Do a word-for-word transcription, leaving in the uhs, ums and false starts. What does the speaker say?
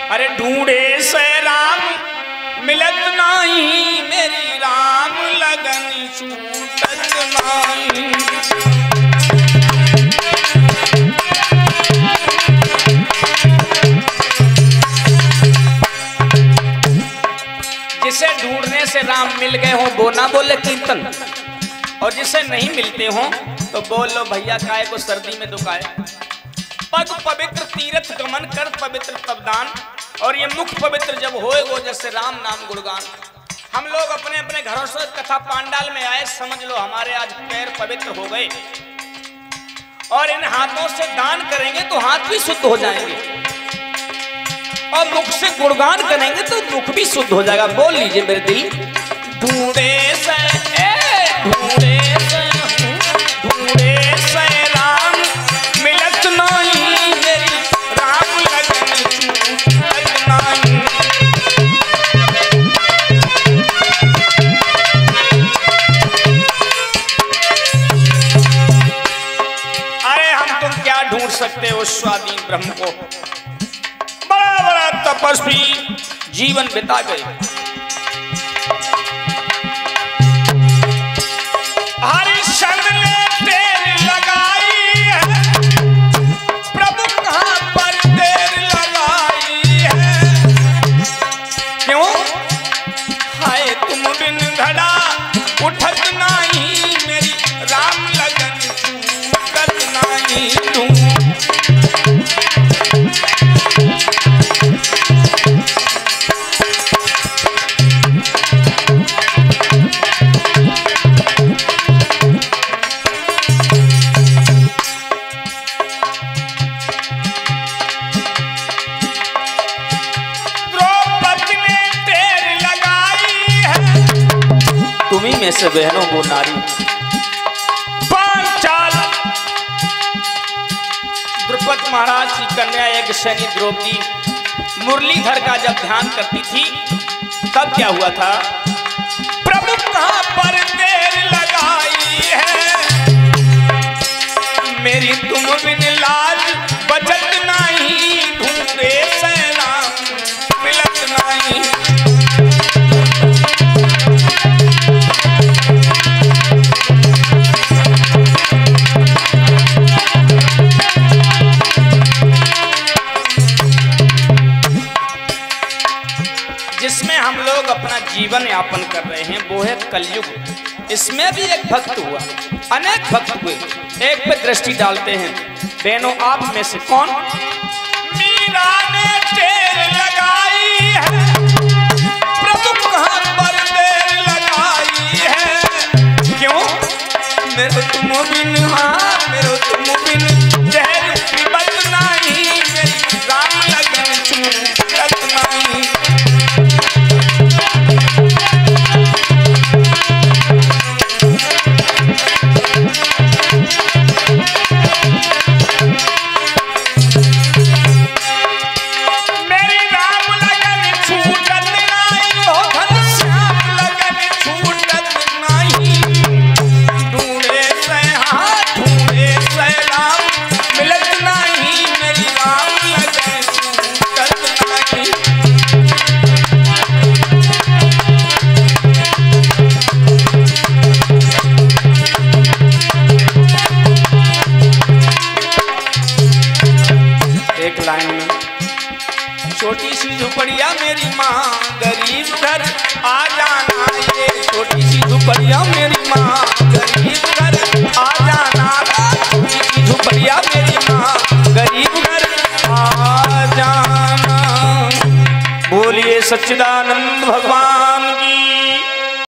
अरे ढूंढे से राम मिलत नहीं, मेरी राम लगन छूटत नहीं। जिसे ढूंढने से राम मिल गए हो वो ना बोले कीर्तन, और जिसे नहीं मिलते हो तो बोल लो भैया काय को सर्दी में दुखाए। पग पवित्र तीर्थ गमन कर पवित्र तबदान, और ये मुख पवित्र जब होए वो जैसे राम नाम गुणगान। हम लोग अपने अपने घरों से कथा पांडाल में आए, समझ लो हमारे आज पैर पवित्र हो गए, और इन हाथों से दान करेंगे तो हाथ भी शुद्ध हो जाएंगे, और मुख से गुणगान करेंगे तो मुख भी शुद्ध हो जाएगा। बोल लीजिए मेरे दिल। ढूंढे से ढूंढे से ढूंढे से राम मिलत नहीं, मेरी राम लगन छूटत नहीं। अरे हम तुम क्या ढूंढ सकते हो स्वाधीन ब्रह्म को। बड़ा बड़ा तपस्वी जीवन बिता गए, हरिश्चंद्र ने देर लगाई है, प्रभु कहां पर देर लगाई है। क्यों? हाय तुम बिन घड़ा उठत नहीं, मेरी राम लगन छूटत नहीं। तुम तुम्हीं में से बहनों वो नारी पांचाल द्रुपद महाराज की कन्या एक शनि द्रौपदी मुरलीधर का जब ध्यान करती थी तब क्या हुआ था? प्रभु कहां पर देर लगाई है, मेरी तुम बिन लाज बचत नहीं, ढूंढे से राम मिलत नहीं। जिसमें हम लोग अपना जीवन यापन कर रहे हैं वो है कलयुग। इसमें भी एक भक्त हुआ, अनेक भक्त हुए, एक पे दृष्टि डालते हैं। बहनों आप में से कौन? मीरा ने देर लगाई है, प्रभु कहां पर देर लगाई है। क्यों? मेरे तुम बिन हाँ मेरे तुम बिन जहर पिबत नहीं, मेरी राम लगन छूटत नहीं। छोटी सी झुपड़िया मेरी माँ गरीब घर आ जाना, ये छोटी सी झुपड़िया मेरी माँ गरीब घर आ जाना, छोटी सी झुपड़िया मेरी माँ गरीब घर आ जाना। बोलिए सच्चिदानंद भगवान।